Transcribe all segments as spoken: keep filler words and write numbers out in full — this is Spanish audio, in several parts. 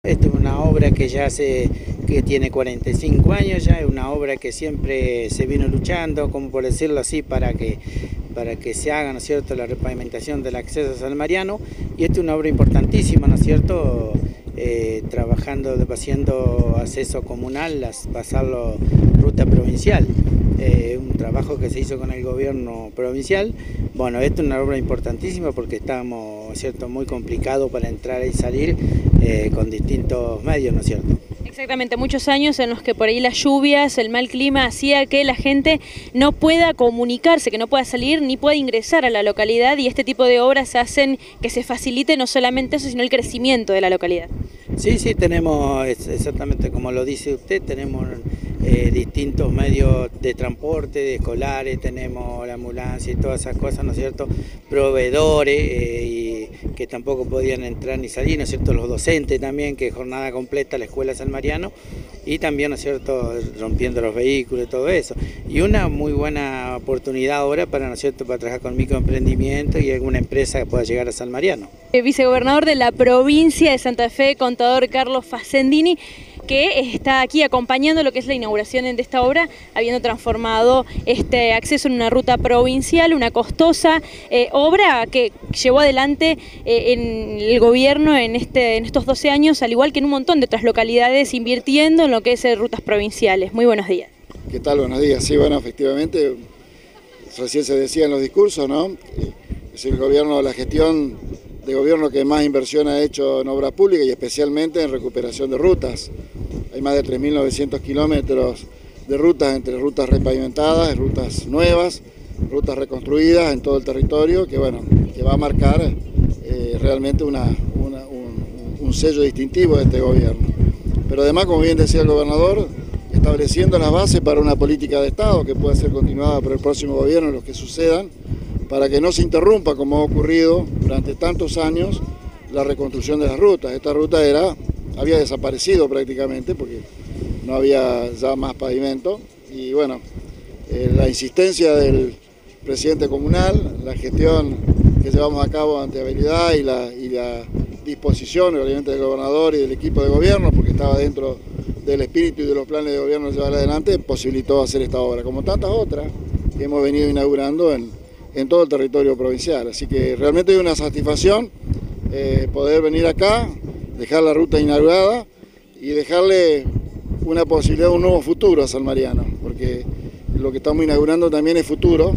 Esta es una obra que ya hace, que tiene cuarenta y cinco años ya, es una obra que siempre se vino luchando, como por decirlo así, para que, para que se haga, ¿no es cierto?, la repavimentación del acceso a San Mariano, y esta es una obra importantísima, ¿no es cierto?, eh, trabajando, haciendo acceso comunal, pasarlo ruta provincial. Eh, un trabajo que se hizo con el gobierno provincial. Bueno, esto es una obra importantísima porque estábamos, ¿cierto?, muy complicados para entrar y salir eh, con distintos medios, ¿no es cierto? Exactamente, muchos años en los que por ahí las lluvias, el mal clima hacía que la gente no pueda comunicarse, que no pueda salir ni pueda ingresar a la localidad, y este tipo de obras hacen que se facilite no solamente eso, sino el crecimiento de la localidad. Sí, sí, tenemos, exactamente como lo dice usted, tenemos eh, distintos medios de transporte, de escolares, tenemos la ambulancia y todas esas cosas, ¿no es cierto?, proveedores, eh, y que tampoco podían entrar ni salir, ¿no es cierto?, los docentes también, que jornada completa la Escuela San Mariano, y también, ¿no es cierto?, rompiendo los vehículos y todo eso. Y una muy buena oportunidad ahora para, ¿no es cierto?, para trabajar con microemprendimiento y alguna empresa que pueda llegar a San Mariano. El vicegobernador de la provincia de Santa Fe, contador Carlos Facendini, que está aquí acompañando lo que es la inauguración de esta obra, habiendo transformado este acceso en una ruta provincial, una costosa eh, obra que llevó adelante eh, en el gobierno en, este, en estos doce años, al igual que en un montón de otras localidades, invirtiendo en lo que es eh, rutas provinciales. Muy buenos días. ¿Qué tal? Buenos días. Sí, bueno, efectivamente, recién se decía en los discursos, ¿no?, es el gobierno, la gestión de gobierno que más inversión ha hecho en obra pública y especialmente en recuperación de rutas. Hay más de tres mil novecientos kilómetros de rutas, entre rutas repavimentadas, rutas nuevas, rutas reconstruidas en todo el territorio, que bueno, que va a marcar eh, realmente una, una, un, un sello distintivo de este gobierno. Pero además, como bien decía el gobernador, estableciendo las bases para una política de Estado que pueda ser continuada por el próximo gobierno en los que sucedan, para que no se interrumpa, como ha ocurrido durante tantos años, la reconstrucción de las rutas. Esta ruta era, había desaparecido prácticamente porque no había ya más pavimento, y bueno, eh, la insistencia del presidente comunal, la gestión que llevamos a cabo ante habilidad y la, y la disposición obviamente del gobernador y del equipo de gobierno, porque estaba dentro del espíritu y de los planes de gobierno de llevar adelante, posibilitó hacer esta obra, como tantas otras que hemos venido inaugurando en en todo el territorio provincial. Así que realmente hay una satisfacción eh, poder venir acá, dejar la ruta inaugurada y dejarle una posibilidad, un nuevo futuro a San Mariano, porque lo que estamos inaugurando también es futuro,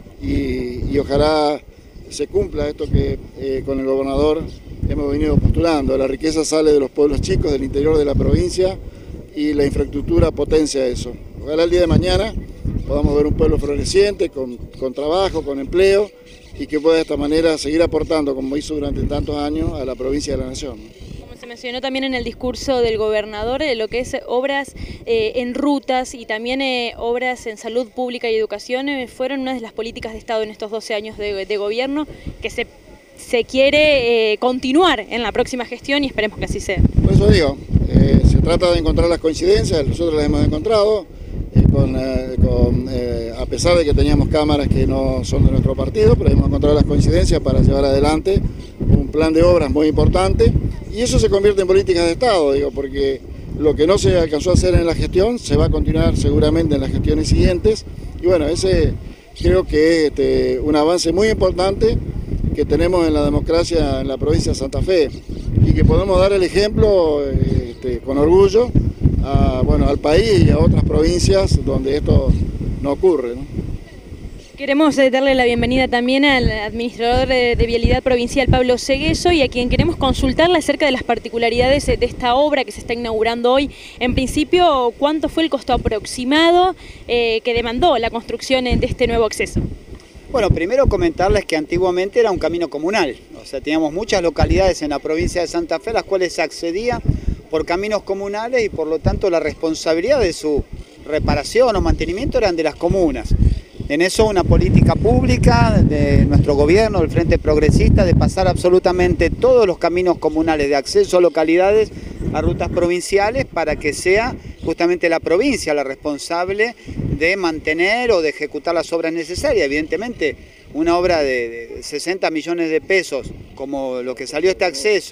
y, y ojalá se cumpla esto que eh, con el gobernador hemos venido postulando. La riqueza sale de los pueblos chicos, del interior de la provincia, y la infraestructura potencia eso. Ojalá el día de mañana podamos ver un pueblo floreciente, con, con trabajo, con empleo, y que pueda de esta manera seguir aportando, como hizo durante tantos años, a la provincia de la Nación. Como se mencionó también en el discurso del gobernador, eh, lo que es obras eh, en rutas y también eh, obras en salud pública y educación eh, fueron una de las políticas de Estado en estos doce años de, de gobierno que se, se quiere eh, continuar en la próxima gestión, y esperemos que así sea. Por eso digo, eh, se trata de encontrar las coincidencias, nosotros las hemos encontrado. Eh, con, eh, con, eh, a pesar de que teníamos cámaras que no son de nuestro partido, pero hemos encontrado las coincidencias para llevar adelante un plan de obras muy importante, y eso se convierte en políticas de Estado, digo, porque lo que no se alcanzó a hacer en la gestión se va a continuar seguramente en las gestiones siguientes, y bueno, ese creo que es este, un avance muy importante que tenemos en la democracia en la provincia de Santa Fe, y que podemos dar el ejemplo este, con orgullo A, bueno, al país y a otras provincias donde esto no ocurre, ¿no? Queremos darle la bienvenida también al administrador de, de Vialidad Provincial, Pablo Cegueso, y a quien queremos consultarle acerca de las particularidades de esta obra que se está inaugurando hoy. En principio, ¿cuánto fue el costo aproximado eh, que demandó la construcción de este nuevo acceso? Bueno, primero comentarles que antiguamente era un camino comunal, o sea, teníamos muchas localidades en la provincia de Santa Fe a las cuales se accedía por caminos comunales, y por lo tanto la responsabilidad de su reparación o mantenimiento eran de las comunas. En eso una política pública de nuestro gobierno, del Frente Progresista, de pasar absolutamente todos los caminos comunales de acceso a localidades a rutas provinciales, para que sea justamente la provincia la responsable de mantener o de ejecutar las obras necesarias. Evidentemente, una obra de sesenta millones de pesos, como lo que salió este acceso,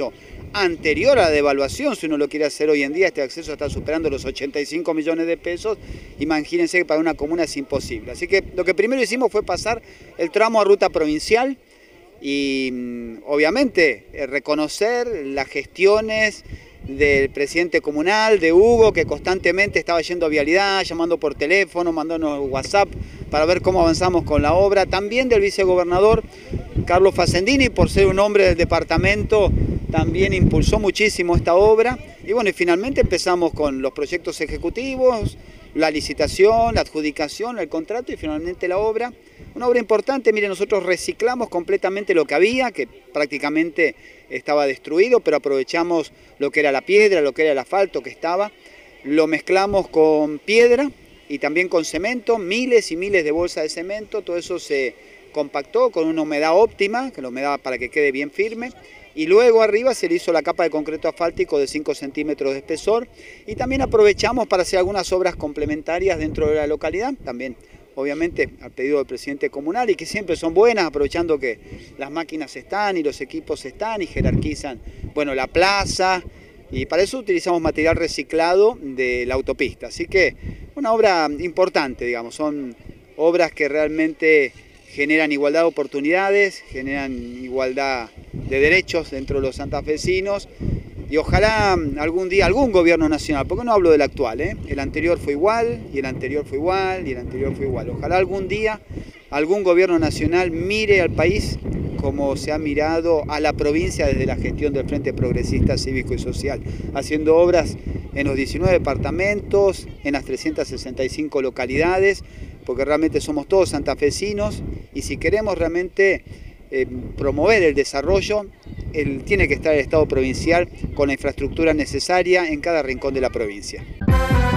anterior a la devaluación, si uno lo quiere hacer hoy en día, este acceso está superando los ochenta y cinco millones de pesos, imagínense que para una comuna es imposible. Así que lo que primero hicimos fue pasar el tramo a ruta provincial y obviamente reconocer las gestiones del presidente comunal, de Hugo, que constantemente estaba yendo a vialidad, llamando por teléfono, mandándonos WhatsApp para ver cómo avanzamos con la obra, también del vicegobernador Carlos Facendini, por ser un hombre del departamento, también impulsó muchísimo esta obra y bueno, y finalmente empezamos con los proyectos ejecutivos, la licitación, la adjudicación, el contrato y finalmente la obra. Una obra importante, miren, nosotros reciclamos completamente lo que había, que prácticamente estaba destruido, pero aprovechamos lo que era la piedra, lo que era el asfalto que estaba, lo mezclamos con piedra y también con cemento, miles y miles de bolsas de cemento, todo eso se compactó con una humedad óptima, que la humedad para que quede bien firme, y luego arriba se le hizo la capa de concreto asfáltico de cinco centímetros de espesor y también aprovechamos para hacer algunas obras complementarias dentro de la localidad, también obviamente al pedido del presidente comunal y que siempre son buenas, aprovechando que las máquinas están y los equipos están y jerarquizan, bueno, la plaza, y para eso utilizamos material reciclado de la autopista, así que una obra importante, digamos, son obras que realmente generan igualdad de oportunidades, generan igualdad de derechos dentro de los santafesinos y ojalá algún día algún gobierno nacional, porque no hablo del actual, ¿eh? El anterior fue igual, y el anterior fue igual, y el anterior fue igual. Ojalá algún día algún gobierno nacional mire al país como se ha mirado a la provincia desde la gestión del Frente Progresista Cívico y Social, haciendo obras en los diecinueve departamentos, en las trescientas sesenta y cinco localidades, porque realmente somos todos santafesinos y si queremos realmente eh, promover el desarrollo, el, tiene que estar el Estado provincial con la infraestructura necesaria en cada rincón de la provincia.